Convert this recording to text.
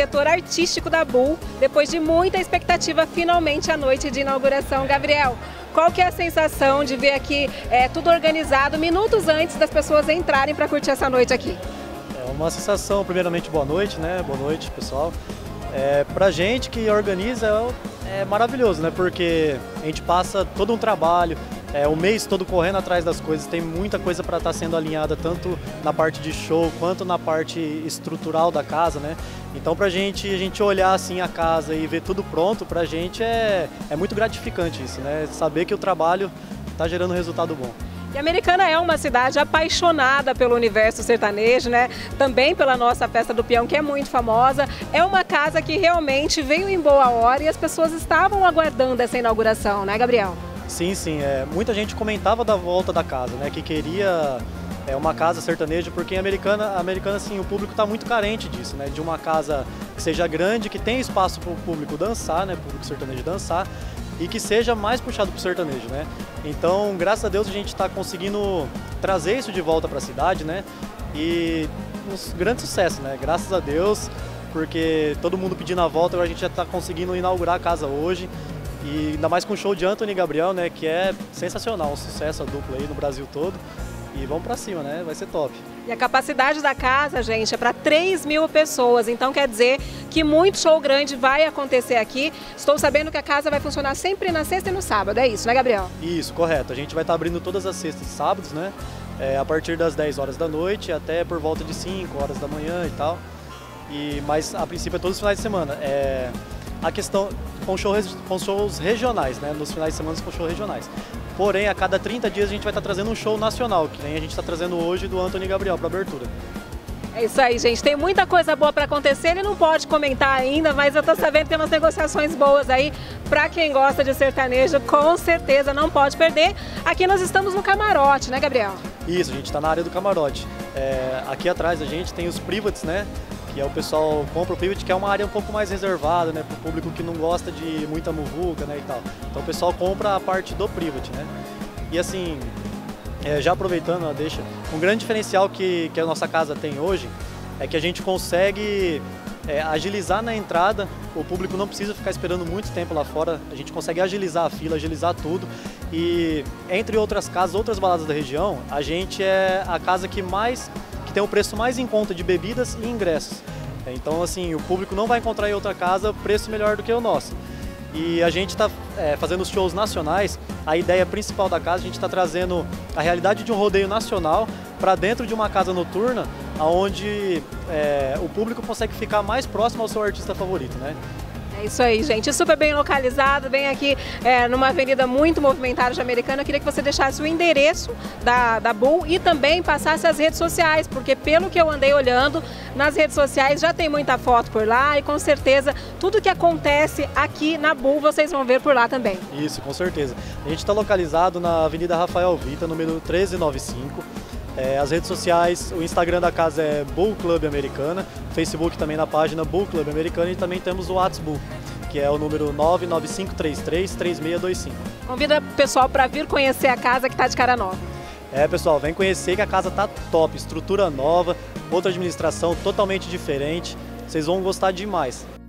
diretor artístico da Bull, depois de muita expectativa, finalmente a noite de inauguração. Gabriel, qual que é a sensação de ver aqui tudo organizado minutos antes das pessoas entrarem para curtir essa noite aqui? É uma sensação, primeiramente, boa noite, né? Boa noite, pessoal. Pra gente que organiza é maravilhoso, né? Porque a gente passa todo um trabalho, o mês todo correndo atrás das coisas, tem muita coisa para estar sendo alinhada, tanto na parte de show quanto na parte estrutural da casa, né? Então a gente olhar assim a casa e ver tudo pronto, pra gente é muito gratificante isso, né? Saber que o trabalho está gerando resultado bom. E Americana é uma cidade apaixonada pelo universo sertanejo, né? Também pela nossa Festa do Peão, que é muito famosa. É uma casa que realmente veio em boa hora e as pessoas estavam aguardando essa inauguração, né, Gabriel? Sim, sim. Muita gente comentava da volta da casa, né? Que queria uma casa sertaneja, porque em Americana assim, o público está muito carente disso, né? De uma casa que seja grande, que tenha espaço para o público dançar, né? Público sertanejo dançar, e que seja mais puxado para o sertanejo, né? Então, graças a Deus, a gente está conseguindo trazer isso de volta para a cidade, né? E um grande sucesso, né? Graças a Deus, porque todo mundo pedindo a volta, agora a gente já está conseguindo inaugurar a casa hoje. E ainda mais com o show de Anthony e Gabriel, né? Que é sensacional, um sucesso a dupla aí no Brasil todo. E vamos pra cima, né? Vai ser top. E a capacidade da casa, gente, é para 3.000 pessoas. Então quer dizer que muito show grande vai acontecer aqui. Estou sabendo que a casa vai funcionar sempre na sexta e no sábado. É isso, né, Gabriel? Isso, correto. A gente vai estar abrindo todas as sextas e sábados, né? A partir das 10 horas da noite até por volta de 5 horas da manhã e tal. Mas a princípio é todos os finais de semana. A questão com shows regionais, né? Nos finais de semana com shows regionais. Porém, a cada 30 dias a gente vai estar trazendo um show nacional, que nem a gente está trazendo hoje do Anthony e Gabriel para abertura. É isso aí, gente. Tem muita coisa boa para acontecer. Ele não pode comentar ainda, mas eu tô sabendo que tem umas negociações boas aí para quem gosta de sertanejo. Com certeza não pode perder. Aqui nós estamos no camarote, né, Gabriel? Isso, a gente está na área do camarote. Aqui atrás a gente tem os privates, né? Que o pessoal compra o private, que é uma área um pouco mais reservada, né, para o público que não gosta de muita muvuca, né, e tal. Então o pessoal compra a parte do private, né. E assim, já aproveitando a deixa, um grande diferencial que a nossa casa tem hoje é que a gente consegue agilizar na entrada, o público não precisa ficar esperando muito tempo lá fora, a gente consegue agilizar a fila, agilizar tudo. E entre outras casas, outras baladas da região, a gente é a casa que tem o preço mais em conta de bebidas e ingressos. Então, assim, o público não vai encontrar em outra casa preço melhor do que o nosso. E a gente está fazendo os shows nacionais. A ideia principal da casa, a gente está trazendo a realidade de um rodeio nacional para dentro de uma casa noturna, onde o público consegue ficar mais próximo ao seu artista favorito, né? É isso aí, gente. Super bem localizado, bem aqui numa avenida muito movimentada de Americana. Eu queria que você deixasse o endereço da Bull e também passasse as redes sociais, porque pelo que eu andei olhando, nas redes sociais já tem muita foto por lá e com certeza tudo que acontece aqui na Bull vocês vão ver por lá também. Isso, com certeza. A gente está localizado na Avenida Rafael Vita, número 1395. As redes sociais, o Instagram da casa é Bull Club Americana, Facebook também na página Bull Club Americana e também temos o WhatsApp Bull, que é o número 995333625. Convida o pessoal para vir conhecer a casa que está de cara nova. Pessoal, vem conhecer que a casa tá top, estrutura nova, outra administração totalmente diferente, vocês vão gostar demais.